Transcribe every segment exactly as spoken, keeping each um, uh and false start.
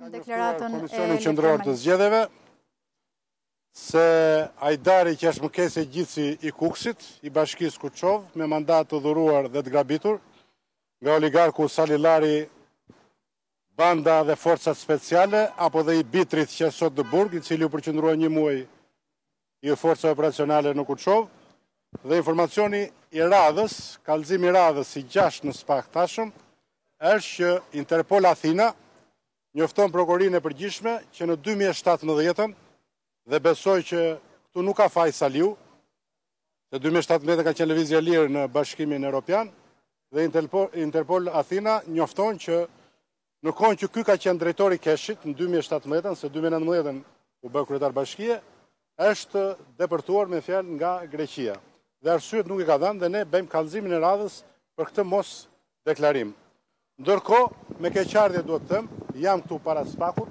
deklaratën e Komisionin Qendror të Zgjedhjeve se Hajdari Qeshmëkesi Gjitsi i Kuksit, i Bashkisë Kuçov, me mandat të dhuruar dhe të grabitur nga oligarku Salilari, banda dhe forcat speciale, apo dhe i bitrit që sot në Burg, i cili u përqendrua një muaj i forca operacionale në Kuçov, dhe informacioni i radhës, kallëzimi i radhës i gjashtë në spak tashëm, është që Interpol Athina njofton Prokurinë e Përgjithshme që në dy mijë e shtatëmbëdhjetë dhe besoj që këtu nuk ka faj Saliu, se dy mijë e shtatëmbëdhjetë ka qenë lëvizje e lirë në Bashkimin Evropian, dhe Interpol, Interpol Athina njofton që në kohën që ky ka qenë drejtori i Keshit në dy mijë e shtatëmbëdhjetë, se dy mijë e nëntëmbëdhjetë u bë kryetar bashkie, është depërtuar me fjalë nga Greqia. Dhe arsyet nuk i ka dhënë dhe ne bëjmë kallëzimin e radhës për këtë mos deklarim. Ndërkohë, me keqardhje duhet të them, jam këtu para spakut,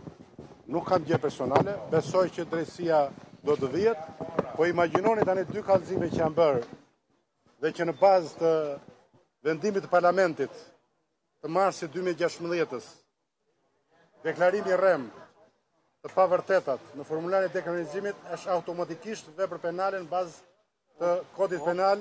nuk kam gjë personale, besoj që drejtësia do të vihet, po imagjinoni tani dy kallëzime që janë bërë dhe që në bazë të vendimit të parlamentit të marsit dy mijë e gjashtëmbëdhjetës, deklarimi rrem të pavërtetat në formularin e dekriminalizimit është automatikisht vepër penale në bazë të kodit penal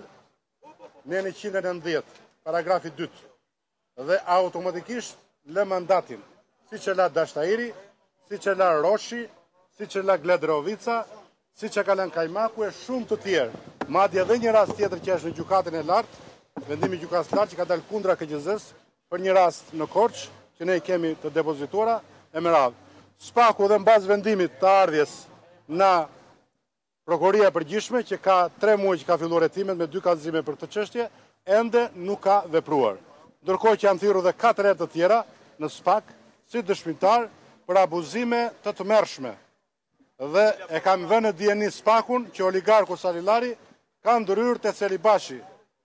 në njëqind e nëntëdhjetë, paragrafi dytë, dhe automatikisht lë mandatin, si që la Dashtairi, si që la Roshi, si që la Gledrovica, si që ka lënë Kajmaku e shumë të tjerë. Madje edhe një rast tjetër që është në gjykatën e lartë, vendimi gjykatës lartë që ka dalë kundra K Q Z-s për një rast në Korçë, që ne i kemi të depozituara e me radhë. Spaku dhe në bazë vendimit të ardhjes na Prokuria e Përgjithshme, që ka tre muaj që ka filluar hetimet me dy kallëzime për këtë çështje, ende nuk ka vepruar. Ndërkohë që janë thirrur dhe katër herë të tjera në spak si dëshmitar për abuzime të tmerrshme. Dhe e kam vënë në dieni spakun që oligarku Salilari ka ndryrë te Celibashi.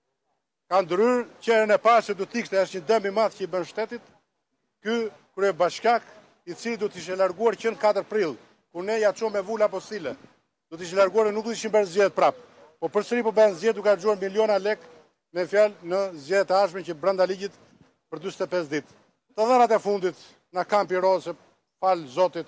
Ka ndryrë që në pasë do të ishte është një dëm i madh që i bën shtetit, ky kryebashkiak i cili do të ishte larguar që në katër prill, ku ne ja çuam me vula apostile. Do të ishte larguar dhe nuk do të ishin bërë zgjedhjet prap. Po përsëri po bën zgjedhje duke harxuar miliona lek me fjalë në zgjedhjet e ardhshme që brenda ligjit për dyzet e pesë ditë. Të dhënat e fundit na kam pirose, fal Zotit.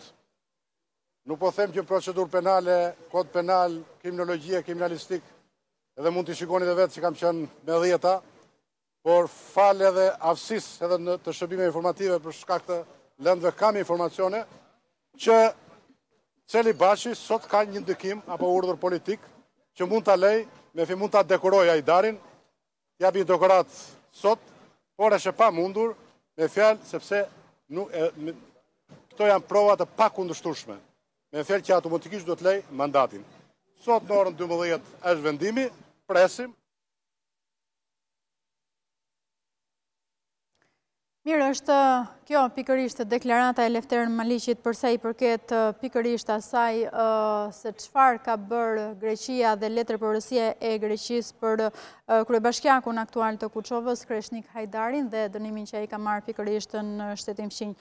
Nuk po them që procedurë penale, kod penal, kriminologjia, kriminalistik, edhe mund të shikoni edhe vetë që kam qenë me dhjeta, por fal edhe aftësisë edhe në të shërbime informative për shkak të lëndëve kam informacione që Celibashi sot ka një ndikim apo urdhër politik që mund ta lej, me fi mund ta dekoroj Hajdarin, japi një dekorat sot, por është e pamundur me fjalë sepse nuk e, me, këto janë prova të pakundërshtueshme. Me fjalë që automatikisht do të lej mandatin. Sot në orën dymbëdhjetë është vendimi, presim. Mirë, është kjo pikërisht deklarata e Lefter Maliqit përsa i përket pikërisht asaj se çfarë ka bërë Greqia dhe letërpërësia e Greqisë për kryebashkiakun aktual të Kuçovës, Kreshnik Hajdarin, dhe dënimin që ai ka marrë pikërisht në shtetin fqinj.